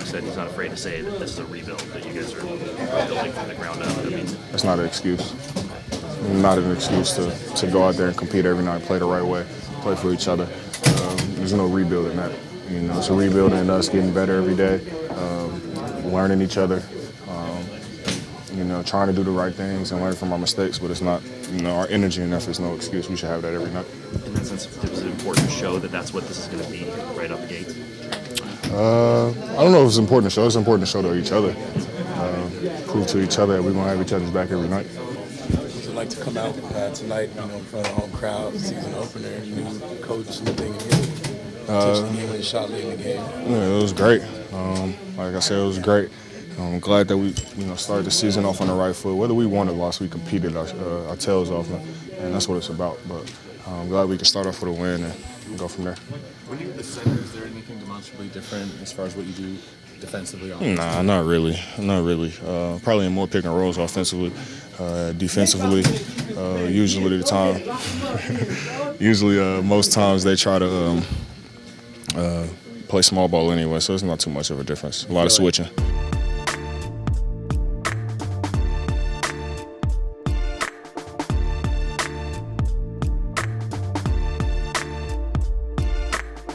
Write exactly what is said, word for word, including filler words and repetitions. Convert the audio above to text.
said he's not afraid to say that this is a rebuild, that you guys are building from the ground up. I mean, that's not an excuse. Not an excuse to, to go out there and compete every night, play the right way, play for each other. Um, there's no rebuilding that. You know, it's a rebuilding and us getting better every day, um, learning each other, um, you know, trying to do the right things and learn from our mistakes. But it's not, you know, our energy and effort is no excuse. We should have that every night. In that sense, it was important to show that that's what this is going to be right up the gate. Uh, I don't know if it's important to show. It's important to show to each other, uh, prove to each other that we're going to have each other's back every night. What's it like to come out uh, tonight, you know, in front of the home crowd, season opener, new coach, new thing again? Uh, the game shot late in the game. Yeah, it was great. Um, like I said, it was great. I'm glad that we, you know, started the season off on the right foot. Whether we won or lost, we competed our, uh, our tails off, and that's what it's about. But I'm glad we can start off with a win and go from there. When you're the center, is there anything demonstrably different as far as what you do defensively? Offensively? Nah, not really. Not really. Uh, probably in more pick and rolls offensively. Uh, defensively, uh, usually the time, usually uh, most times they try to um, uh, play small ball anyway, so it's not too much of a difference. A lot of switching.